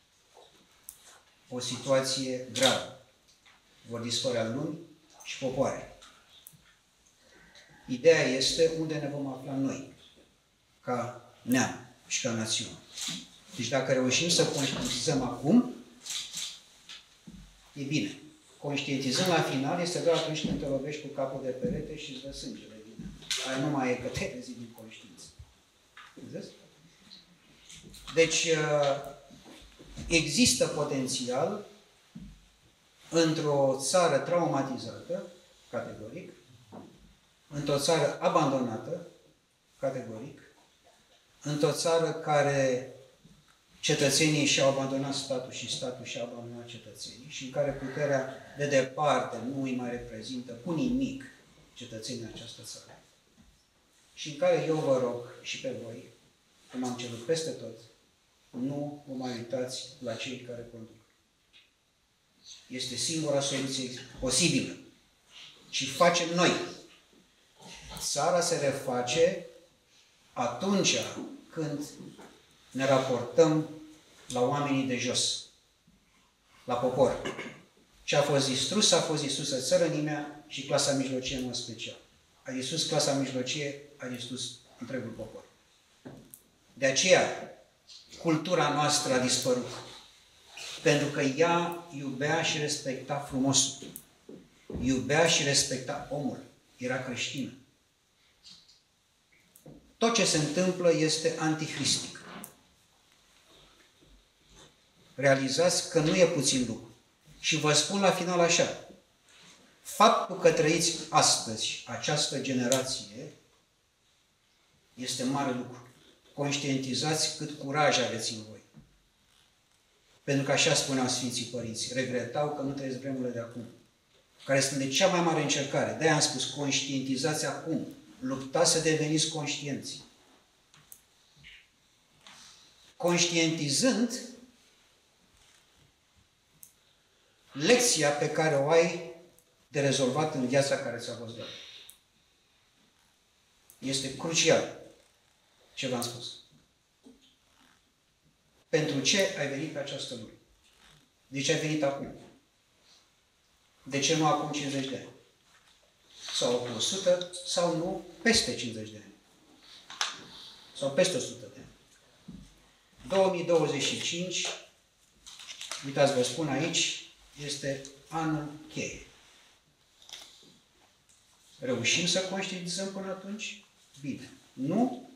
o situație gravă. Vor dispărea lumi și popoare. Ideea este unde ne vom afla noi, ca neam și ca națiune. Deci dacă reușim să conștientizăm acum, e bine. Conștientizăm la final este doar atunci când te lovești cu capul de perete și îți dă sângele bine. Aia nu mai e că te trezi din conștiință. Vedeți? Deci există potențial într-o țară traumatizată, categoric, într-o țară abandonată, categoric, într-o țară care cetățenii și-au abandonat statul și statul și-a abandonat cetățenii și în care puterea de departe nu îi mai reprezintă cu nimic cetățenii în această țară. Și în care eu vă rog și pe voi, cum am cerut peste tot, nu vă mai uitați la cei care conduc. Este singura soluție posibilă. Și facem noi. Țara se reface atunci când ne raportăm la oamenii de jos, la popor. Ce a fost distrus, a fost distrusă țărănimea și clasa mijlocie în mod special. A distrus clasa mijlocie, a distrus întregul popor. De aceea, cultura noastră a dispărut. Pentru că ea iubea și respecta frumosul. Iubea și respecta omul. Era creștină. Tot ce se întâmplă este antihristic. Realizați că nu e puțin lucru. Și vă spun la final așa. Faptul că trăiți astăzi această generație este mare lucru. Conștientizați cât curaj aveți în voi. Pentru că așa spuneau Sfinții Părinți. Regretau că nu trăiesc vremurile de acum. Care sunt de cea mai mare încercare. De-aia am spus, conștientizați acum. Luptați să deveniți conștienți. Conștientizând, lecția pe care o ai de rezolvat în viața care ți-a fost dată. Este crucial ce v-am spus. Pentru ce ai venit pe această lume? De ce ai venit acum? De ce nu acum cincizeci de ani? Sau acum o sută, sau nu peste cincizeci de ani? Sau peste o sută de ani? două mii douăzeci și cinci, uitați, vă spun aici, este anul cheie. Reușim să conștientizăm până atunci? Bine. Nu?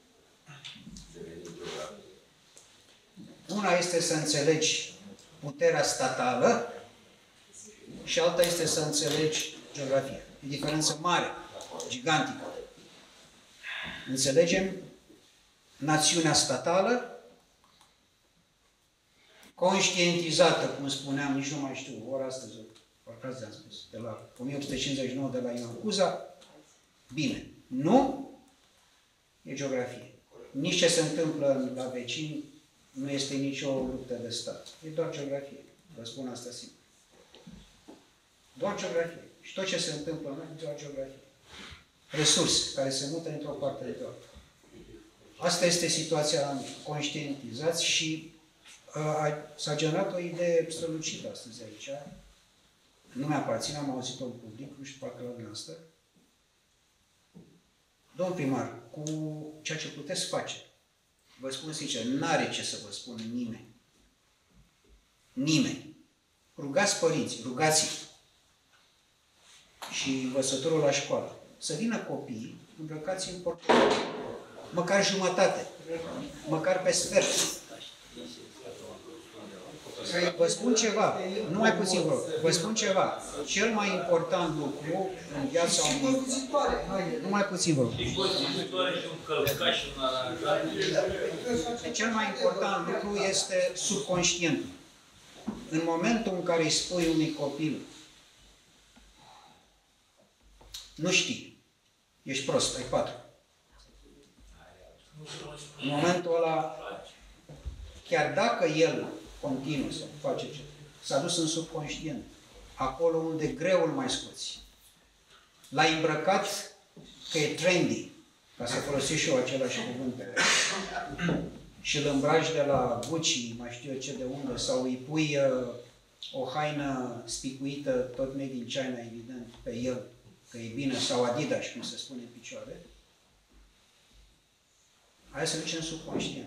Una este să înțelegi puterea statală și alta este să înțelegi geografia. E diferență mare, gigantică. Înțelegem națiunea statală, conștientizată, cum spuneam, nici nu mai știu, ori astăzi, parcă azi am spus, de la o mie opt sute cincizeci și nouă, de la Ioan Cuza, bine. Nu? E geografie. Nici ce se întâmplă la vecini nu este nicio luptă de stat. E doar geografie. Vă spun asta sigur. Doar geografie. Și tot ce se întâmplă în noi, doar geografie. Resurse care se mută într-o parte de alta. Asta este situația la noi. Conștientizați și uh, s-a generat o idee strălucită astăzi aici. Nu mi-aparține, am auzit-o în public, nu știu, parcă la dumneavoastră. Domn primar, cu ceea ce puteți face, vă spun sincer, n-are ce să vă spun nimeni. Nimeni. Rugați părinții, rugați-i. Și învățătorul la școală. Să vină copiii, îmbrăcați în portofel. Măcar jumătate. Măcar pe sfert. Vă spun ceva, nu mai puțin vă rog, vă spun ceva. Cel mai important lucru în viața unui... Nu mai puțin vă rog. Cel mai important lucru este subconștient. În momentul în care îi spui unui copil, nu știi, ești prost, ai patru. În momentul ăla, chiar dacă el continuă să face ce, s-a dus în subconștient, acolo unde greu îl mai scoți. L-ai îmbrăcat că e trendy, ca să folosesc și eu același cuvânt pe și îl îmbraci de la Gucci, mai știu eu ce de unde, sau îi pui uh, o haină spicuită, tot made in China, evident, pe el, că e bine, sau Adidas, cum se spune în picioare, hai să ducem subconștient.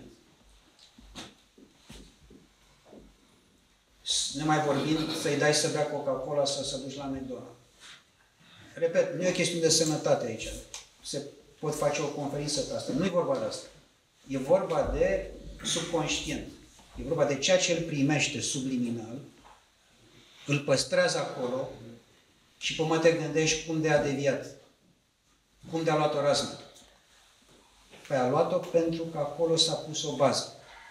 Ne mai vorbim să-i dai să bea Coca-Cola sau să duci la McDonald's. Repet, nu e o chestiune de sănătate aici. Se pot face o conferință pe asta. Nu e vorba de asta. E vorba de subconștient. E vorba de ceea ce el primește subliminal îl păstrează acolo și pe mă te gândești cum de a deviat, cum de a luat o raznă. Păi a luat-o pentru că acolo s-a pus o bază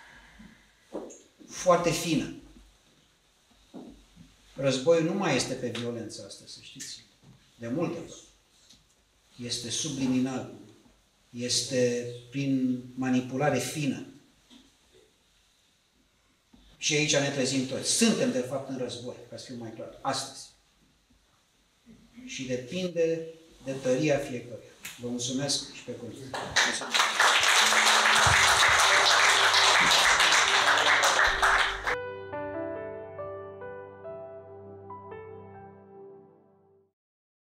foarte fină. Războiul nu mai este pe violență astăzi, să știți. De multe ori. Este subliminal. Este prin manipulare fină. Și aici ne trezim toți. Suntem, de fapt, în război, ca să fiu mai clar, astăzi. Și depinde de tăria fiecăruia. Vă mulțumesc și pe cuvânt.